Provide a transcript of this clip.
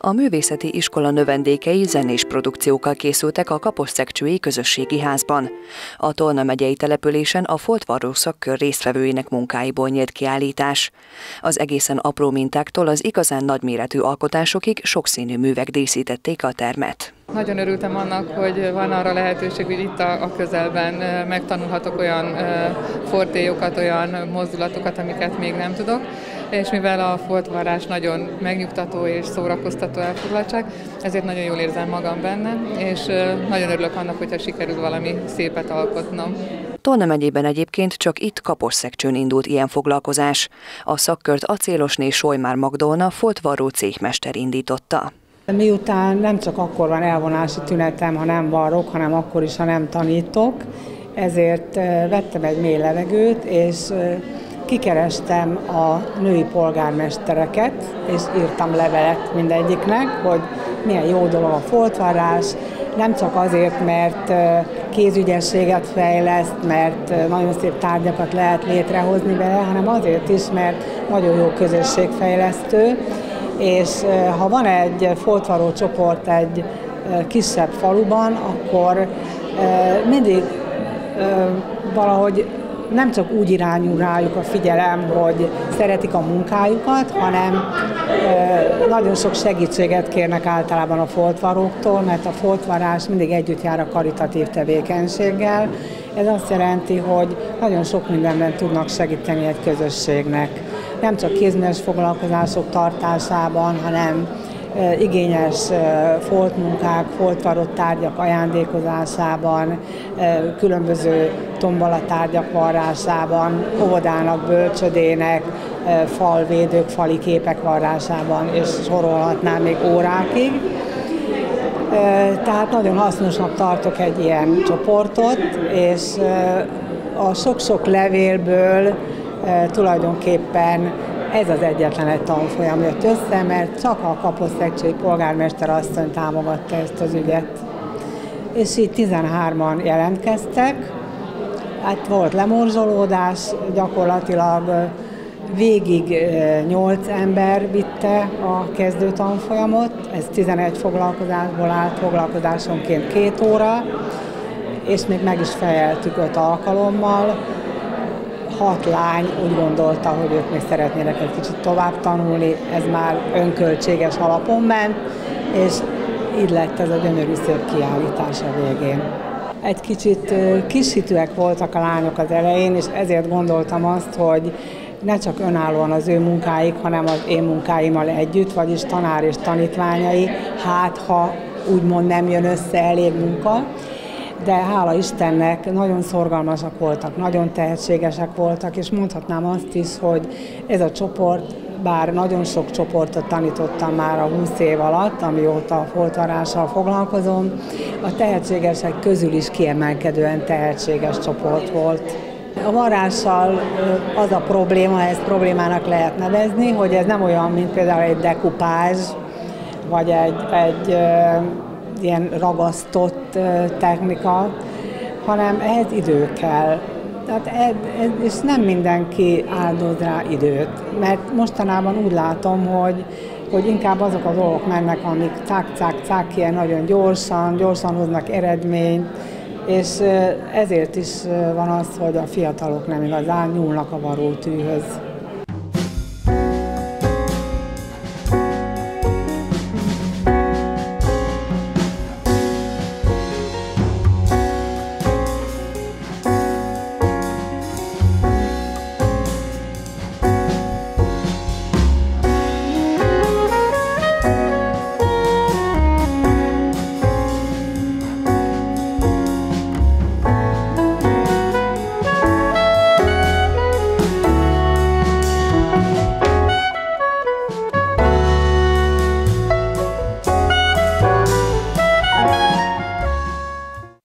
A művészeti iskola növendékei zenés produkciókkal készültek a Kaposszegcsői Közösségi Házban. A Tolna megyei településen a foltvarró szakkör résztvevőinek munkáiból nyílt kiállítás. Az egészen apró mintáktól az igazán nagyméretű alkotásokig sokszínű művek díszítették a termet. Nagyon örültem annak, hogy van arra lehetőség, hogy itt a közelben megtanulhatok olyan fortéjokat, olyan mozdulatokat, amiket még nem tudok. És mivel a foltvarrás nagyon megnyugtató és szórakoztató elfoglaltság, ezért nagyon jól érzem magam benne, és nagyon örülök annak, hogyha sikerül valami szépet alkotnom. Tolna megyében egyébként csak itt Kaposszegcsőn indult ilyen foglalkozás. A szakkört acélosné Solymár Magdolna foltvarró céhmester indította. Miután nem csak akkor van elvonási tünetem, ha nem varrok, hanem akkor is, ha nem tanítok, ezért vettem egy mély levegőt, és kikerestem a női polgármestereket, és írtam levelet mindegyiknek, hogy milyen jó dolog a foltvarrás, nem csak azért, mert kézügyességet fejleszt, mert nagyon szép tárgyakat lehet létrehozni vele, hanem azért is, mert nagyon jó közösségfejlesztő, és ha van egy foltvarró csoport egy kisebb faluban, akkor mindig valahogy nem csak úgy irányul rájuk a figyelem, hogy szeretik a munkájukat, hanem nagyon sok segítséget kérnek általában a foltvarróktól, mert a foltvarrás mindig együtt jár a karitatív tevékenységgel. Ez azt jelenti, hogy nagyon sok mindenben tudnak segíteni egy közösségnek. Nem csak kézműves foglalkozások tartásában, hanem igényes foltmunkák, foltvarrott tárgyak ajándékozásában, különböző tombolatárgyak varrásában, óvodának, bölcsödének, falvédők, fali képek varrásában, és sorolhatnám még órákig. Tehát nagyon hasznosnak tartok egy ilyen csoportot, és a sok-sok levélből tulajdonképpen ez az egyetlen egy tanfolyam jött össze, mert csak a kaposszegcsői polgármester asszony támogatta ezt az ügyet. És így 13-an jelentkeztek, hát volt lemorzsolódás, gyakorlatilag végig 8 ember vitte a kezdő tanfolyamot, ez 11 foglalkozásból állt, foglalkozásonként 2 óra, és még meg is fejeltük 5 alkalommal. 6 lány úgy gondolta, hogy ők még szeretnének egy kicsit tovább tanulni, ez már önköltséges alapon ment, és így lett ez a gyönyörű szép kiállítás a végén. Egy kicsit kishitűek voltak a lányok az elején, és ezért gondoltam azt, hogy ne csak önállóan az ő munkáik, hanem az én munkáimmal együtt, vagyis tanár és tanítványai, hát ha úgymond nem jön össze elég munka, de hála Istennek nagyon szorgalmasak voltak, nagyon tehetségesek voltak, és mondhatnám azt is, hogy ez a csoport, bár nagyon sok csoportot tanítottam már a 20 év alatt, amióta foltvarrással foglalkozom, a tehetségesek közül is kiemelkedően tehetséges csoport volt. A varrással az a probléma, ezt problémának lehet nevezni, hogy ez nem olyan, mint például egy dekupázs, vagy egy ilyen ragasztott technika, hanem ehhez idő kell. Tehát és nem mindenki áldoz rá időt, mert mostanában úgy látom, hogy inkább azok a dolgok mennek, amik cák, ilyen nagyon gyorsan hoznak eredményt, és ezért is van az, hogy a fiatalok nem igazán nyúlnak a varrótűhöz.